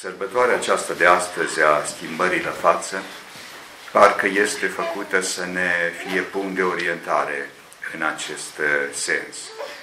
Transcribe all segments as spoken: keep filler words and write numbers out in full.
Sărbătoarea aceasta de astăzi a schimbării la față parcă este făcută să ne fie punct de orientare în acest sens.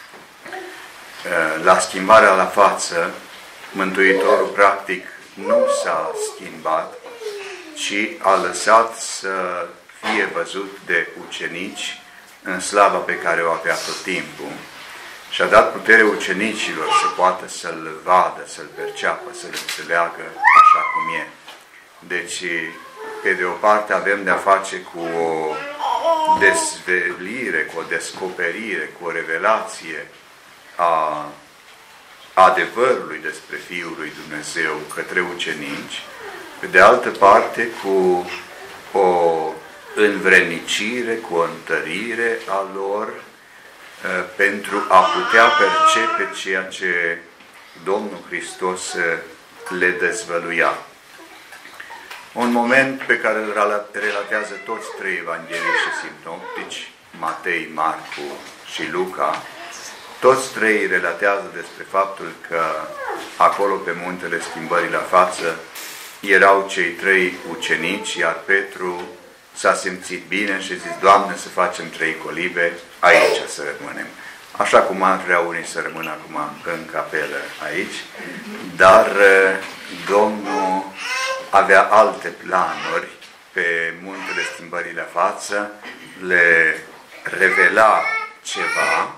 La schimbarea la față, Mântuitorul practic nu s-a schimbat, ci a lăsat să fie văzut de ucenici în slava pe care o avea tot timpul și a dat putere ucenicilor să poată să-L vadă, să-L perceapă, să-L înțeleagă așa cum e. Deci, pe de o parte avem de-a face cu o dezvelire, cu o descoperire, cu o revelație a adevărului despre Fiul lui Dumnezeu către ucenici, pe de altă parte cu o învrednicire, cu o întărire a lor pentru a putea percepe ceea ce Domnul Hristos le dezvăluia. Un moment pe care îl relatează toți trei evangheliști sinoptici, Matei, Marcu și Luca. Toți trei relatează despre faptul că acolo pe muntele schimbării la față erau cei trei ucenici, iar Petru s-a simțit bine și a zis: Doamne, să facem trei colibe, aici să rămânem. Așa cum ar vrea unii să rămână acum în capelă aici, dar Domnul avea alte planuri pe muntele schimbării la față, le revela ceva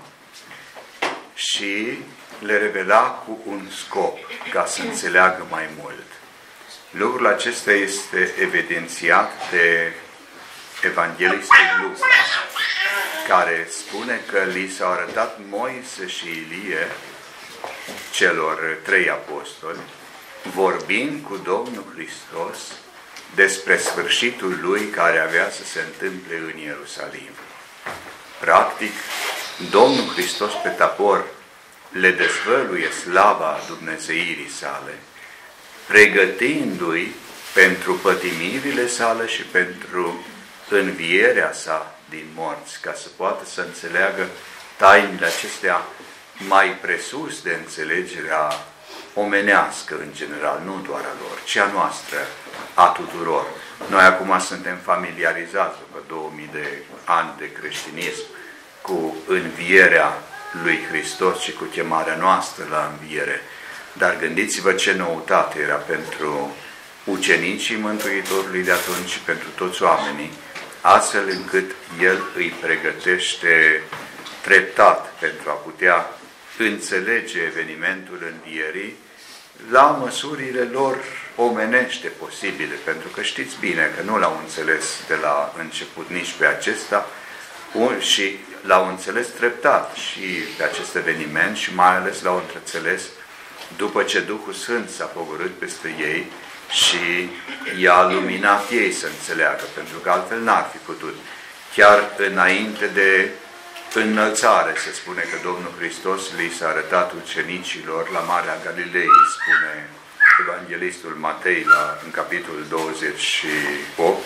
și le revela cu un scop, ca să înțeleagă mai mult. Lucrul acesta este evidențiat de evanghelistul Luca, care spune că li s-au arătat Moise și Ilie, celor trei apostoli, vorbind cu Domnul Hristos despre sfârșitul Lui care avea să se întâmple în Ierusalim. Practic, Domnul Hristos pe Tabor le dezvăluie slava dumnezeirii sale, pregătindu-i pentru pătimirile sale și pentru învierea sa din morți, ca să poată să înțeleagă tainele acestea mai presus de înțelegerea omenească în general, nu doar a lor, ci a noastră, a tuturor. Noi acum suntem familiarizați după două mii de ani de creștinism cu învierea lui Hristos și cu chemarea noastră la înviere. Dar gândiți-vă ce noutate era pentru ucenicii Mântuitorului de atunci și pentru toți oamenii, astfel încât El îi pregătește treptat pentru a putea înțelege evenimentul învierii la măsurile lor omenește posibile, pentru că știți bine că nu l-au înțeles de la început nici pe acesta și l-au înțeles treptat și pe acest eveniment și mai ales l-au înțeles după ce Duhul Sfânt s-a pogorât peste ei și i-a luminat ei să înțeleagă, pentru că altfel n-ar fi putut. Chiar înainte de înălțare se spune că Domnul Hristos li s-a arătat ucenicilor la Marea Galilei, spune evanghelistul Matei la, în capitolul douăzeci și opt,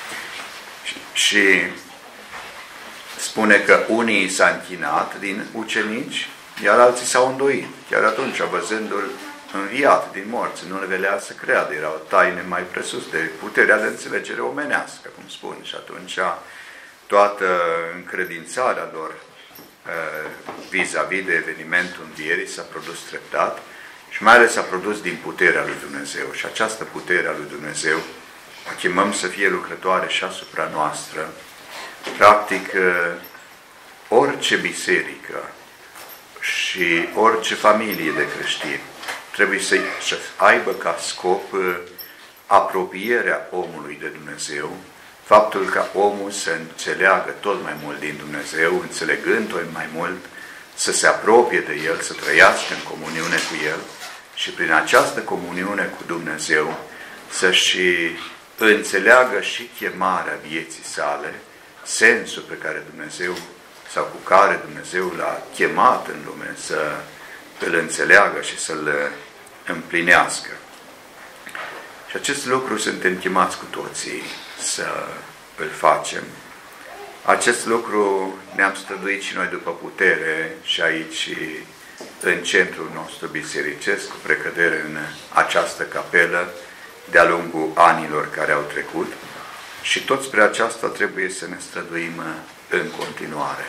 și spune că unii s-au închinat din ucenici, iar alții s-au îndoit. Chiar atunci, văzându-l înviat din morți, nu le velea să creadă, erau taine mai presus de puterea de înțelegere omenească, cum spun. Și atunci toată încredințarea lor vis-a-vis -vis de evenimentul învierii s-a produs treptat și mai ales s-a produs din puterea lui Dumnezeu. Și această putere a lui Dumnezeu o chemăm să fie lucrătoare și asupra noastră. Practic, orice biserică și orice familie de creștini trebuie să aibă ca scop apropierea omului de Dumnezeu, faptul ca omul să înțeleagă tot mai mult din Dumnezeu, înțelegând tot mai mult, să se apropie de El, să trăiască în comuniune cu El și prin această comuniune cu Dumnezeu să-și înțeleagă și chemarea vieții sale, sensul pe care Dumnezeu sau cu care Dumnezeu l-a chemat în lume, să îl înțeleagă și să-l împlinească. Și acest lucru suntem chemați cu toții să îl facem. Acest lucru ne-am străduit și noi după putere și aici în centrul nostru bisericesc, cu precădere în această capelă, de-a lungul anilor care au trecut, și tot spre aceasta trebuie să ne străduim în continuare.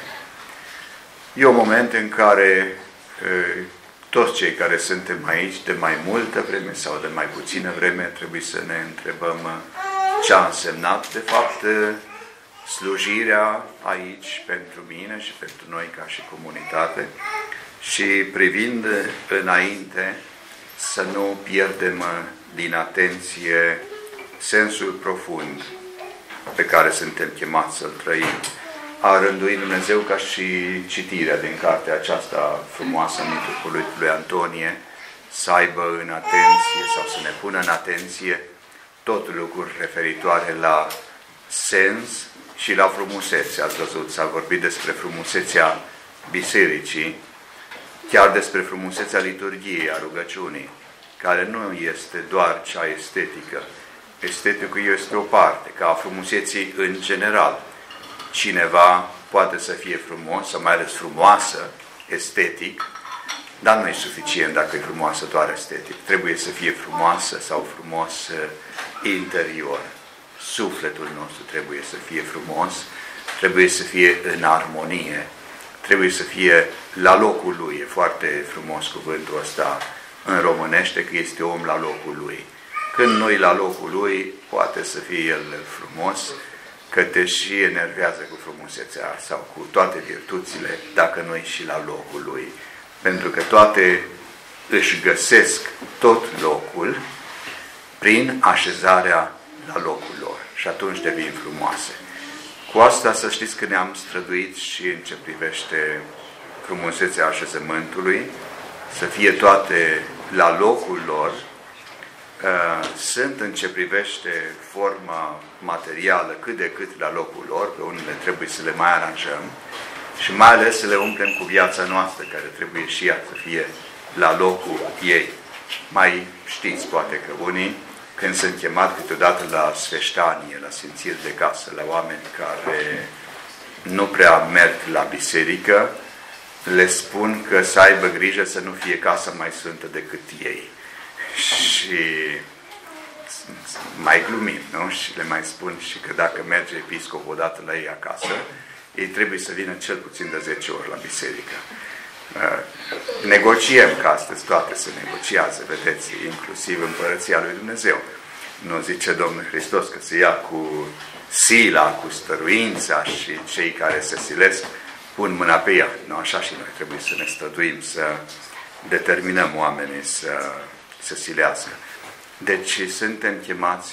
E un moment în care e, toți cei care suntem aici de mai multă vreme sau de mai puțină vreme trebuie să ne întrebăm ce a însemnat de fapt slujirea aici pentru mine și pentru noi ca și comunitate, și privind înainte să nu pierdem din atenție sensul profund pe care suntem chemați să-l trăim. A rânduit Dumnezeu ca și citirea din cartea aceasta frumoasă, Mitul lui Antonie, să aibă în atenție sau să ne pună în atenție tot lucruri referitoare la sens și la frumusețe. Ați văzut, s-a vorbit despre frumusețea bisericii, chiar despre frumusețea liturgiei, a rugăciunii, care nu este doar cea estetică. Esteticul este o parte, ca a frumuseții în general. Cineva poate să fie frumos, sau mai ales frumoasă, estetic, dar nu e suficient dacă e frumoasă doar estetic. Trebuie să fie frumoasă sau frumos interior. Sufletul nostru trebuie să fie frumos, trebuie să fie în armonie, trebuie să fie la locul lui. E foarte frumos cuvântul ăsta în românește, că este om la locul lui. Când nu e la locul lui, poate să fie el frumos, că te și enervează cu frumusețea sau cu toate virtuțile, dacă nu e și la locul lui. Pentru că toate își găsesc tot locul prin așezarea la locul lor și atunci devin frumoase. Cu asta să știți că ne-am străduit și în ce privește frumusețea așezământului, să fie toate la locul lor. Sunt în ce privește forma materială cât de cât la locul lor, pe unele trebuie să le mai aranjăm și mai ales să le umplem cu viața noastră, care trebuie și ea să fie la locul ei. Mai știți poate că unii, când sunt chemat câteodată la sfeștanie, la simțiri de casă, la oameni care nu prea merg la biserică, le spun că să aibă grijă să nu fie casa mai sfântă decât ei. Și mai glumim, nu? Și le mai spun și că dacă merge episcopul odată la ei acasă, ei trebuie să vină cel puțin de zece ori la biserică. Negociem, că astăzi toate se negociază, vedeți, inclusiv Împărăția lui Dumnezeu. Nu zice Domnul Hristos că se ia cu sila, cu stăruința și cei care se silesc pun mâna pe ea. Nu, așa și noi trebuie să ne străduim, să determinăm oamenii să să silească. Deci suntem chemați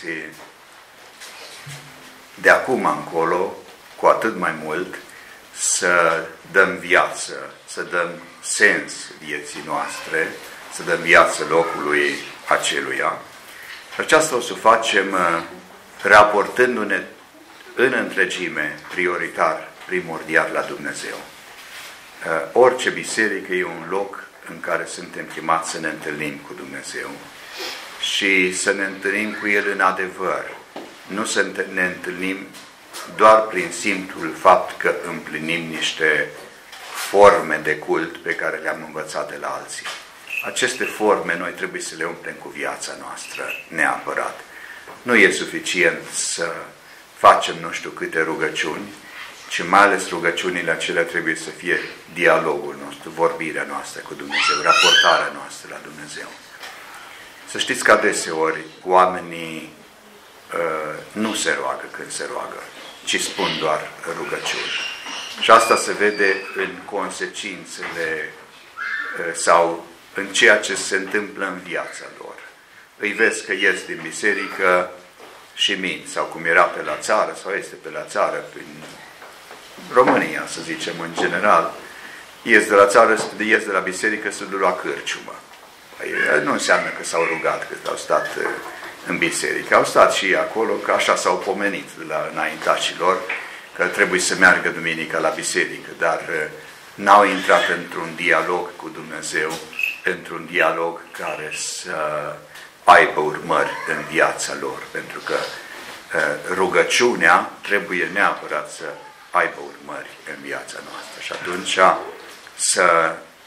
de acum încolo, cu atât mai mult, să dăm viață, să dăm sens vieții noastre, să dăm viață locului aceluia. Și aceasta o să facem raportându-ne în întregime, prioritar, primordial la Dumnezeu. Orice biserică e un loc în care suntem chemați să ne întâlnim cu Dumnezeu și să ne întâlnim cu El în adevăr. Nu să ne întâlnim doar prin simplul fapt că împlinim niște forme de cult pe care le-am învățat de la alții. Aceste forme noi trebuie să le umplem cu viața noastră, neapărat. Nu e suficient să facem nu știu câte rugăciuni, ci mai ales rugăciunile acelea trebuie să fie dialogul nostru, vorbirea noastră cu Dumnezeu, raportarea noastră la Dumnezeu. Să știți că adeseori oamenii uh, nu se roagă când se roagă, ci spun doar rugăciuni. Și asta se vede în consecințele uh, sau în ceea ce se întâmplă în viața lor. Îi vezi că ies din biserică și mint, sau cum era pe la țară, sau este pe la țară, prin România, să zicem, în general, ies de la țară, ies de la biserică să duc la cârciumă. Nu înseamnă că s-au rugat cât au stat în biserică. Au stat și acolo, că așa s-au pomenit de la înaintașilor, că trebuie să meargă duminica la biserică, dar n-au intrat într-un dialog cu Dumnezeu, într-un dialog care să aibă urmări în viața lor, pentru că rugăciunea trebuie neapărat să aibă urmări în viața noastră. Și atunci să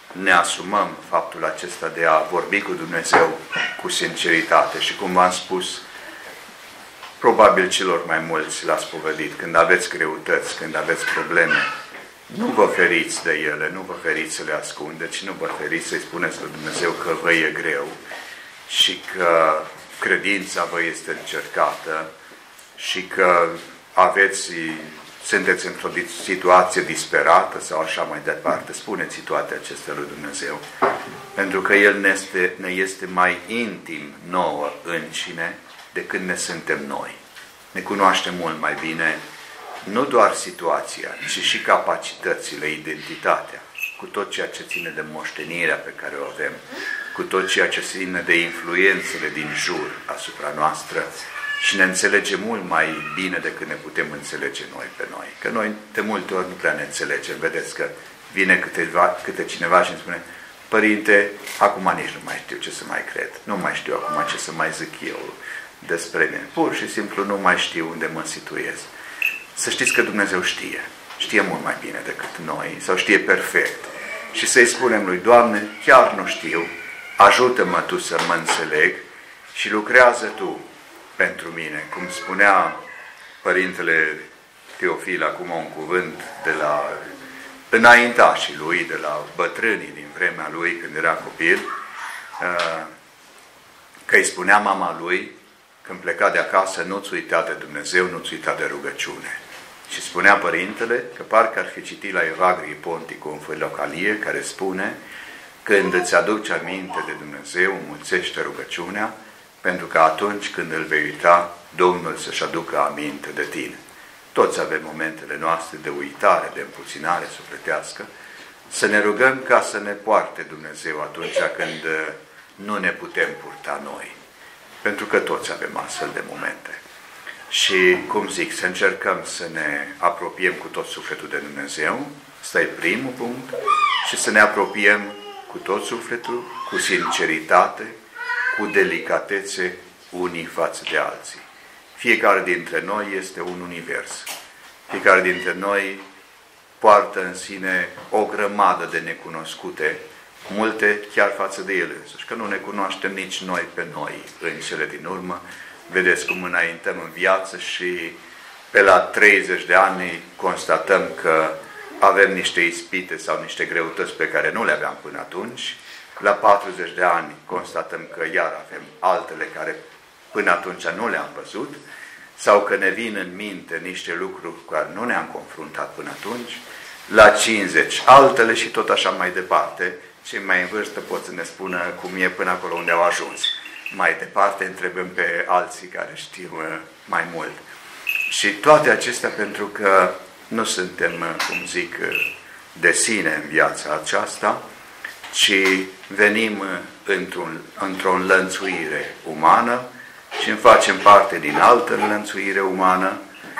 ne asumăm faptul acesta de a vorbi cu Dumnezeu cu sinceritate și, cum v-am spus, probabil celor mai mulți l-ați povedit, când aveți greutăți, când aveți probleme, nu vă feriți de ele, nu vă feriți să le ascundeți, nu vă feriți să-i spuneți lui Dumnezeu că vă e greu și că credința vă este încercată și că aveți, sunteți într-o situație disperată sau așa mai departe. Spuneți toate acestea lui Dumnezeu, pentru că El ne este, ne este mai intim nouă încine decât ne suntem noi. Ne cunoaște mult mai bine nu doar situația, ci și capacitățile, identitatea, cu tot ceea ce ține de moștenirea pe care o avem, cu tot ceea ce ține de influențele din jur asupra noastră și ne înțelege mult mai bine decât ne putem înțelege noi pe noi. Că noi de multe ori nu prea ne înțelegem. Vedeți că vine câteva, câte cineva și îmi spune: Părinte, acum nici nu mai știu ce să mai cred, nu mai știu acum ce să mai zic eu despre mine. Pur și simplu nu mai știu unde mă situez. Să știți că Dumnezeu știe. Știe mult mai bine decât noi, sau știe perfect. Și să-i spunem lui: Doamne, chiar nu știu, ajută-mă Tu să mă înțeleg și lucrează Tu pentru mine. Cum spunea Părintele Teofil acum un cuvânt de la înaintașii lui, de la bătrânii din vremea lui când era copil, că îi spunea mama lui când pleca de acasă: nu-ți uita de Dumnezeu, nu-ți uita de rugăciune. Și spunea Părintele că parcă ar fi citit la Evagrii Ponticu în Filocalie, care spune: când îți aduci aminte de Dumnezeu, înmulțește rugăciunea, pentru că atunci când îl vei uita, Domnul să-și aducă aminte de tine. Toți avem momentele noastre de uitare, de împuținare sufletească, să ne rugăm ca să ne poarte Dumnezeu atunci când nu ne putem purta noi. Pentru că toți avem astfel de momente. Și, cum zic, să încercăm să ne apropiem cu tot sufletul de Dumnezeu, ăsta e primul punct, și să ne apropiem cu tot sufletul, cu sinceritate, cu delicatețe unii față de alții. Fiecare dintre noi este un univers. Fiecare dintre noi poartă în sine o grămadă de necunoscute, multe chiar față de ele însuși, că nu ne cunoaștem nici noi pe noi în cele din urmă. Vedeți cum înaintăm în viață și pe la treizeci de ani constatăm că avem niște ispite sau niște greutăți pe care nu le aveam până atunci. La patruzeci de ani constatăm că iar avem altele care până atunci nu le-am văzut, sau că ne vin în minte niște lucruri cu care nu ne-am confruntat până atunci. La cincizeci altele și tot așa mai departe. Cei mai în vârstă pot să ne spună cum e până acolo unde au ajuns. Mai departe întrebăm pe alții care știu mai mult. Și toate acestea pentru că nu suntem, cum zic, de sine în viața aceasta, ci venim într-un, într-o înlănțuire umană și facem parte din altă înlănțuire umană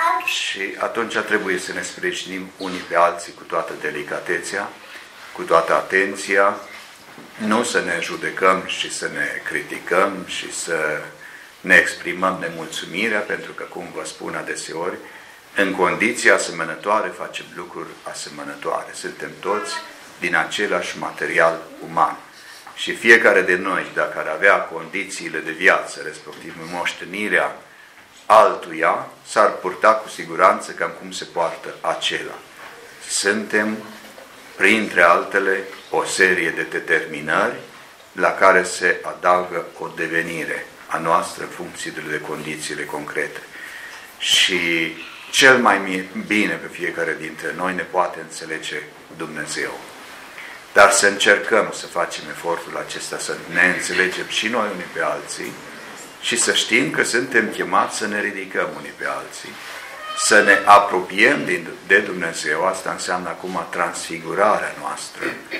și atunci trebuie să ne sprijinim unii pe alții cu toată delicatețea, cu toată atenția, nu să ne judecăm și să ne criticăm și să ne exprimăm nemulțumirea, pentru că, cum vă spun adeseori, în condiții asemănătoare facem lucruri asemănătoare. Suntem toți din același material uman. Și fiecare de noi, dacă ar avea condițiile de viață, respectiv moștenirea altuia, s-ar purta cu siguranță cam cum se poartă acela. Suntem, printre altele, o serie de determinări la care se adaugă o devenire a noastră în funcție de condițiile concrete. Și cel mai bine pe fiecare dintre noi ne poate înțelege Dumnezeu. Dar să încercăm să facem efortul acesta, să ne înțelegem și noi unii pe alții și să știm că suntem chemați să ne ridicăm unii pe alții, să ne apropiem de Dumnezeu. Asta înseamnă acum transfigurarea noastră,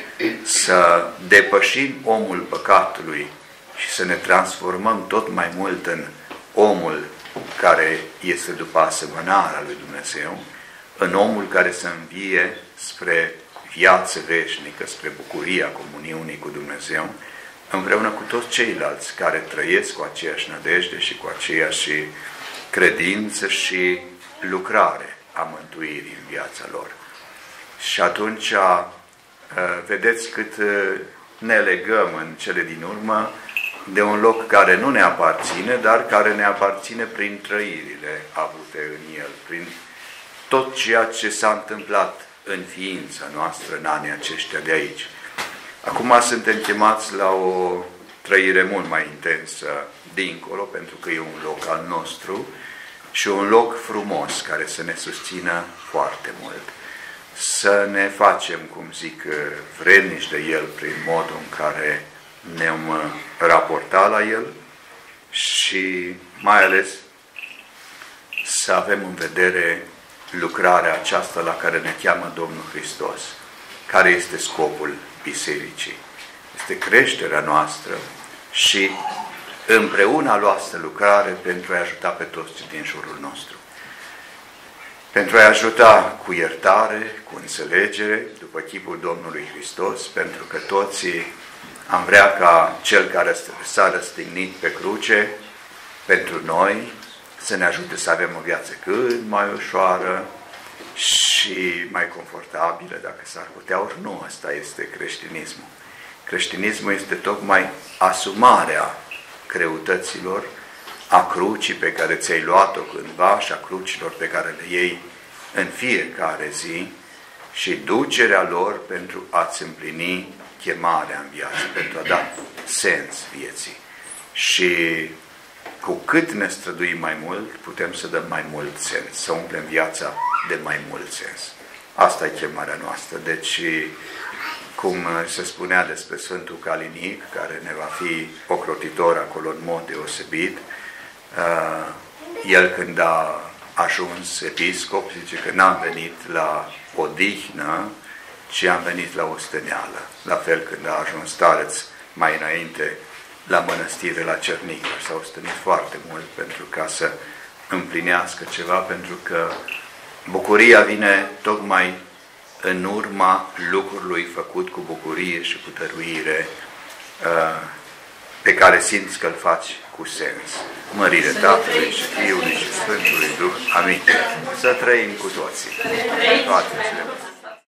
să depășim omul păcatului și să ne transformăm tot mai mult în omul care este după asemănarea lui Dumnezeu, în omul care să învie spre viață veșnică, spre bucuria comuniunii cu Dumnezeu, împreună cu toți ceilalți care trăiesc cu aceeași nădejde și cu aceeași credință și lucrare a mântuirii în viața lor. Și atunci Vedeți cât ne legăm în cele din urmă de un loc care nu ne aparține, dar care ne aparține prin trăirile avute în el, prin tot ceea ce s-a întâmplat în ființa noastră în anii aceștia de aici. Acum suntem chemați la o trăire mult mai intensă dincolo, pentru că e un loc al nostru și un loc frumos care să ne susțină foarte mult. Să ne facem, cum zic, vrednici de el prin modul în care ne-am raportat la el și mai ales să avem în vedere lucrarea aceasta la care ne cheamă Domnul Hristos. Care este scopul bisericii? Este creșterea noastră și împreună luată lucrare pentru a ajuta pe toți din jurul nostru. Pentru a ajuta cu iertare, cu înțelegere, după chipul Domnului Hristos, pentru că toți am vrea ca Cel care s-a răstignit pe cruce pentru noi să ne ajute să avem o viață cât mai ușoară și mai confortabilă, dacă s-ar putea, ori nu, asta este creștinismul. Creștinismul este tocmai asumarea greutăților, a crucii pe care ți-ai luat-o cândva și a crucilor pe care le iei în fiecare zi și ducerea lor pentru a-ți împlini chemarea în viață, pentru a da sens vieții. Și cu cât ne străduim mai mult, putem să dăm mai mult sens, să umplem viața de mai mult sens. Asta e chemarea noastră. Deci, cum se spunea despre Sfântul Calinic, care ne va fi ocrotitor acolo în mod deosebit, el când a ajuns episcop, zice că n-am venit la odihnă, ci am venit la osteneală. La fel când a ajuns stareț mai înainte la mănăstire, la Cernică. S-a ostenit foarte mult pentru ca să împlinească ceva, pentru că bucuria vine tocmai în urma lucrului făcut cu bucurie și cu dăruire, pe care simți că îl faci cu sens. Mărire Tatălui și Fiului și Sfântului Duh. Amin. Să trăim cu toții. Toate cele.